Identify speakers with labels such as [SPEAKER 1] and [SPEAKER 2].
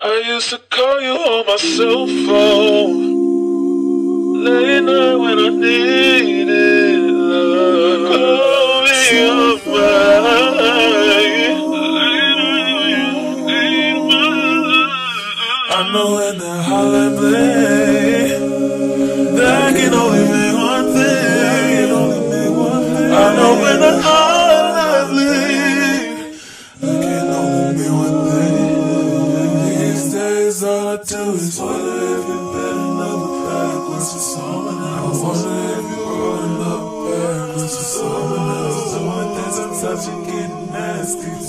[SPEAKER 1] I used to call you on my cell phone late night when I needed love. Call me on I know in the holiday that can only mean one thing. I know when the holidays leave, that can only mean one thing. These days all I do is wonder if you're better another backwards for someone else. I wonder if you're rolling up backwards for someone else. The one things I touch and getting nasty.